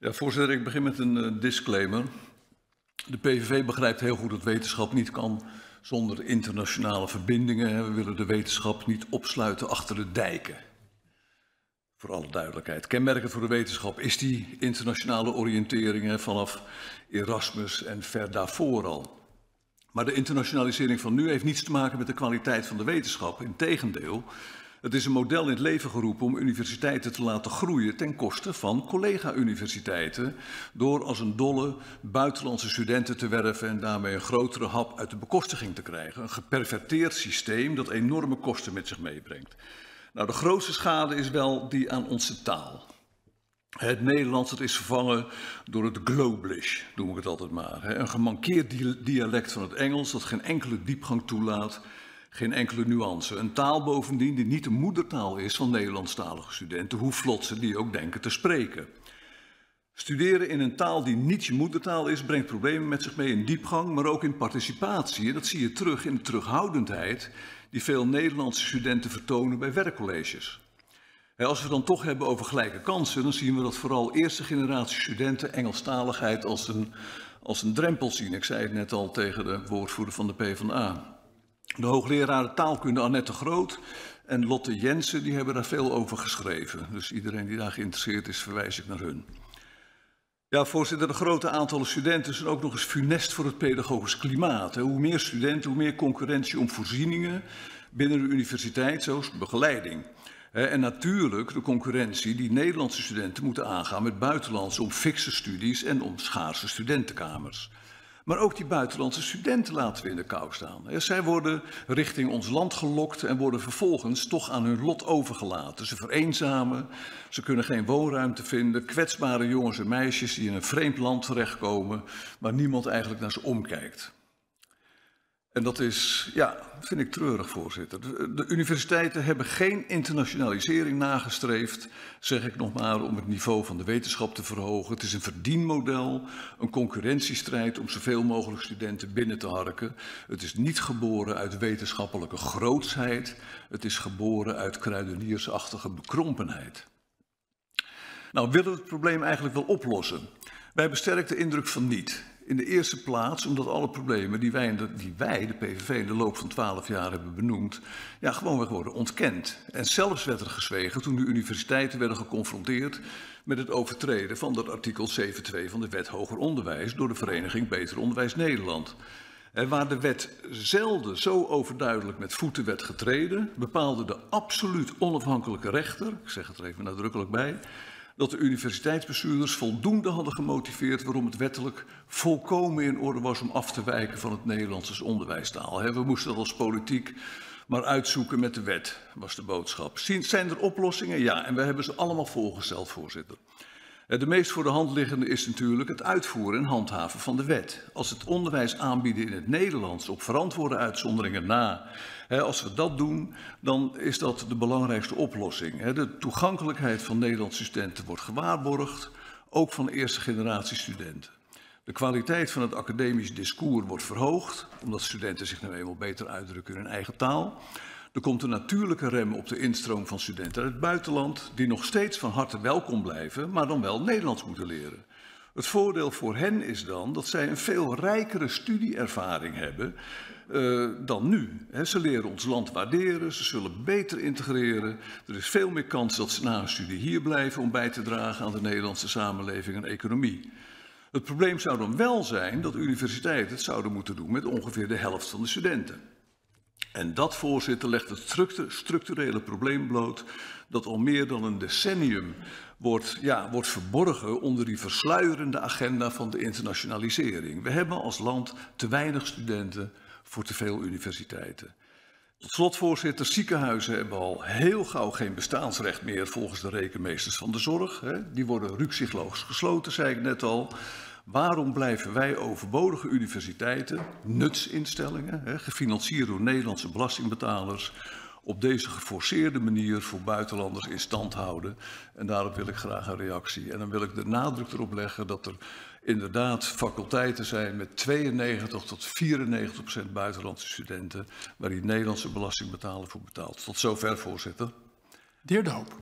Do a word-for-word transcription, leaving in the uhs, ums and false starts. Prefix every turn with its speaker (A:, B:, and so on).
A: Ja, voorzitter, ik begin met een uh, disclaimer. De P V V begrijpt heel goed dat wetenschap niet kan zonder internationale verbindingen. We willen de wetenschap niet opsluiten achter de dijken. Voor alle duidelijkheid. Kenmerkend voor de wetenschap is die internationale oriëntering vanaf Erasmus en ver daarvoor al. Maar de internationalisering van nu heeft niets te maken met de kwaliteit van de wetenschap. Integendeel, het is een model in het leven geroepen om universiteiten te laten groeien ten koste van collega-universiteiten, door als een dolle buitenlandse studenten te werven en daarmee een grotere hap uit de bekostiging te krijgen. Een geperverteerd systeem dat enorme kosten met zich meebrengt. Nou, de grootste schade is wel die aan onze taal. Het Nederlands dat is vervangen door het Globlish, noem ik het altijd maar. Een gemankeerd dialect van het Engels dat geen enkele diepgang toelaat, geen enkele nuance. Een taal bovendien die niet de moedertaal is van Nederlandstalige studenten, hoe vlot ze die ook denken te spreken. Studeren in een taal die niet je moedertaal is, brengt problemen met zich mee in diepgang, maar ook in participatie. En dat zie je terug in de terughoudendheid die veel Nederlandse studenten vertonen bij werkcolleges. Als we het dan toch hebben over gelijke kansen, dan zien we dat vooral eerste generatie studenten Engelstaligheid als een, als een drempel zien. Ik zei het net al tegen de woordvoerder van de PvdA. De hoogleraren taalkunde Annette Groot en Lotte Jensen die hebben daar veel over geschreven. Dus iedereen die daar geïnteresseerd is, verwijs ik naar hun. Ja, voorzitter, de grote aantallen studenten zijn ook nog eens funest voor het pedagogisch klimaat. Hoe meer studenten, hoe meer concurrentie om voorzieningen binnen de universiteit, zoals begeleiding. En natuurlijk de concurrentie die Nederlandse studenten moeten aangaan met buitenlandse om fikse studies en om schaarse studentenkamers. Maar ook die buitenlandse studenten laten we in de kou staan. Zij worden richting ons land gelokt en worden vervolgens toch aan hun lot overgelaten. Ze vereenzamen, ze kunnen geen woonruimte vinden, kwetsbare jongens en meisjes die in een vreemd land terechtkomen waar niemand eigenlijk naar ze omkijkt. En dat is, ja, vind ik treurig, voorzitter. De, de universiteiten hebben geen internationalisering nagestreefd, zeg ik nog maar, om het niveau van de wetenschap te verhogen. Het is een verdienmodel, een concurrentiestrijd om zoveel mogelijk studenten binnen te harken. Het is niet geboren uit wetenschappelijke grootsheid, het is geboren uit kruideniersachtige bekrompenheid. Nou, willen we het probleem eigenlijk wel oplossen? Wij hebben sterk de indruk van niet. In de eerste plaats omdat alle problemen die wij, de, die wij, de P V V, in de loop van twaalf jaar hebben benoemd, ja, gewoonweg worden ontkend. En zelfs werd er gezwegen toen de universiteiten werden geconfronteerd met het overtreden van dat artikel zeven punt twee van de Wet Hoger Onderwijs door de vereniging Beter Onderwijs Nederland. En waar de wet zelden zo overduidelijk met voeten werd getreden, bepaalde de absoluut onafhankelijke rechter, ik zeg het er even nadrukkelijk bij, dat de universiteitsbestuurders voldoende hadden gemotiveerd waarom het wettelijk volkomen in orde was om af te wijken van het Nederlands als onderwijstaal. We moesten dat als politiek maar uitzoeken met de wet, was de boodschap. Zijn er oplossingen? Ja, en we hebben ze allemaal voorgesteld, voorzitter. De meest voor de hand liggende is natuurlijk het uitvoeren en handhaven van de wet. Als het onderwijs aanbieden in het Nederlands op verantwoorde uitzonderingen na, als we dat doen, dan is dat de belangrijkste oplossing. De toegankelijkheid van Nederlandse studenten wordt gewaarborgd, ook van eerste generatie studenten. De kwaliteit van het academisch discours wordt verhoogd, omdat studenten zich nou eenmaal beter uitdrukken in hun eigen taal. Er komt een natuurlijke rem op de instroom van studenten uit het buitenland, die nog steeds van harte welkom blijven, maar dan wel Nederlands moeten leren. Het voordeel voor hen is dan dat zij een veel rijkere studieervaring hebben uh, dan nu. He, ze leren ons land waarderen, ze zullen beter integreren. Er is veel meer kans dat ze na hun studie hier blijven om bij te dragen aan de Nederlandse samenleving en economie. Het probleem zou dan wel zijn dat universiteiten het zouden moeten doen met ongeveer de helft van de studenten. En dat, voorzitter, legt het structurele probleem bloot dat al meer dan een decennium wordt, ja, wordt verborgen onder die versluierende agenda van de internationalisering. We hebben als land te weinig studenten voor te veel universiteiten. Tot slot, voorzitter, ziekenhuizen hebben al heel gauw geen bestaansrecht meer volgens de rekenmeesters van de zorg. Hè. Die worden rukzichtloos gesloten, zei ik net al. Waarom blijven wij overbodige universiteiten, nutsinstellingen, hè, gefinancierd door Nederlandse belastingbetalers, op deze geforceerde manier voor buitenlanders in stand houden? En daarop wil ik graag een reactie. En dan wil ik de nadruk erop leggen dat er inderdaad faculteiten zijn met tweeënnegentig tot vierennegentig procent buitenlandse studenten, waar die Nederlandse belastingbetaler voor betaalt. Tot zover, voorzitter.
B: De heer De Hoop.